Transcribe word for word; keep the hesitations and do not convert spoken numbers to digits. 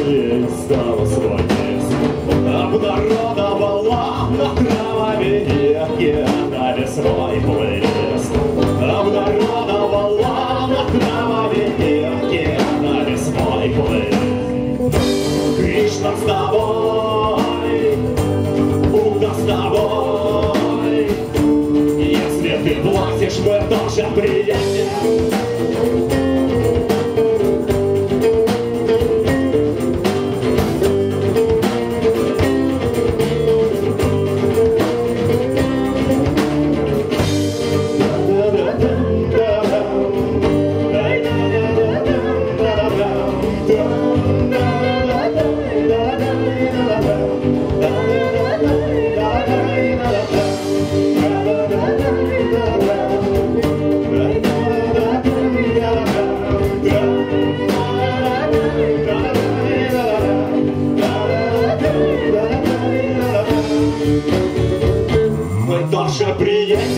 ей стала свой песен. Обнародовала на траве ветки, дали свой плейлист. Обнародовала на траве ветки, дали свой плейлист. Кришна с тобой, Будда с тобой. Если ты платишь, мы тоже приятель. Мы тоже приедем.